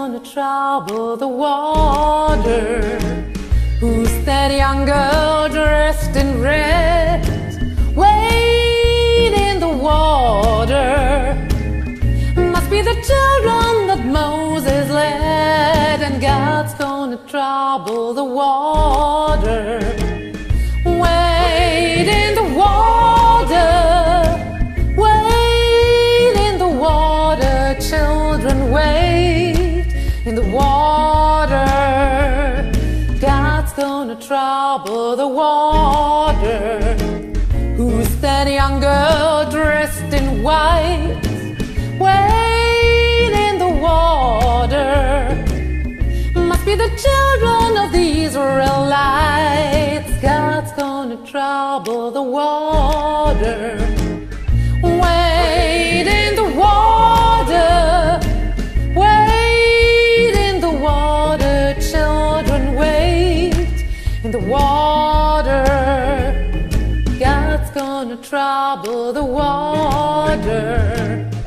gonna trouble the water? Who's that young girl dressed in red, wade in the water? Must be the children that Moses led, and God's gonna trouble the water. Wade in the water, wade in the water, children, wade in the water. God's gonna trouble the water. Who's that young girl dressed in white, wade in the water? Must be the children of the Israelites. God's gonna trouble the water. Wade in the water, wade in the water, children, wade in the water. God's gonna trouble the water.